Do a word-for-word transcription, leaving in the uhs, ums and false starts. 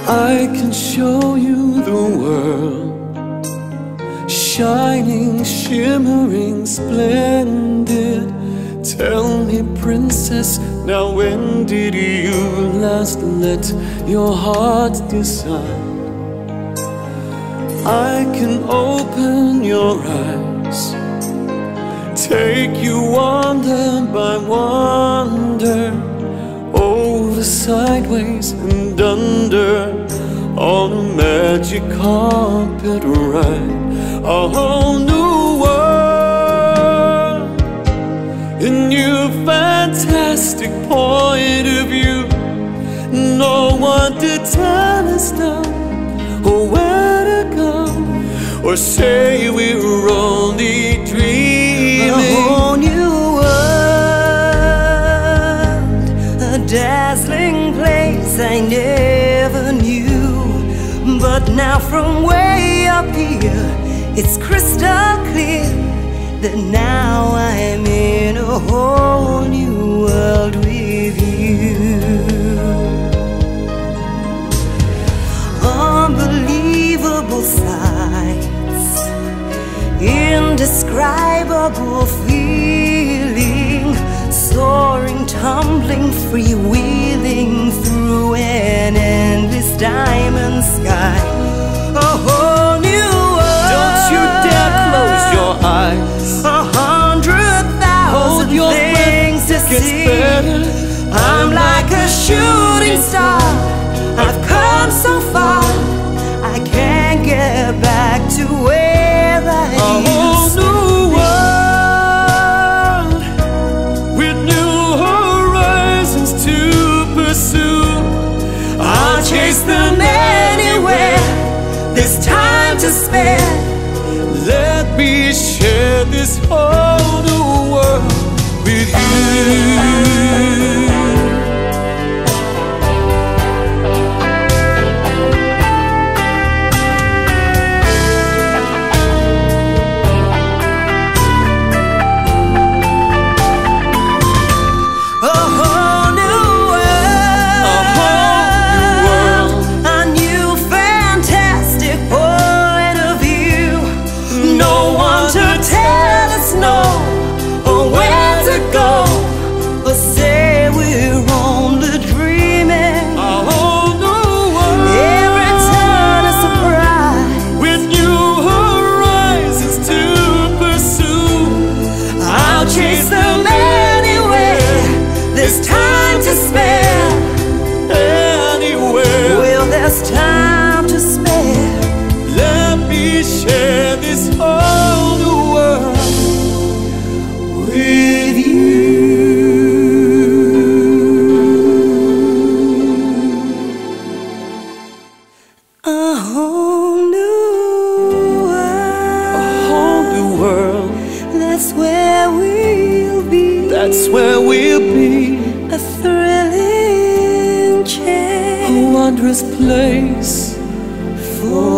I can show you the world, shining, shimmering, splendid. Tell me, princess, now when did you last let your heart decide? I can open your eyes, take you wonder by wonder, over, sideways and under, on a magic carpet ride. A whole new world, a new fantastic point of view. No one to tell us now, or where to go, or say we're only dreaming. A whole new world, a dazzling place I never knew. But now from way up here, it's crystal clear that now I'm in a whole new world with you. Unbelievable sights, indescribable feeling, soaring, tumbling, freewheeling through an endless diamond sky. A whole new world. Don't you dare close your eyes. A hundred thousand Hold your things to breath, it gets see. better. I'm like a shooting star, I've come so far, I can't get back to where I A whole used to new be. world, with new horizons to pursue. I'll chase them anywhere, there's time to spare. Let me share this whole new world with you. Time to spare. Let me share this whole new world with you. A whole new world. A whole new world. That's where we'll be. That's where we'll be. A thrilling change, A wondrous place for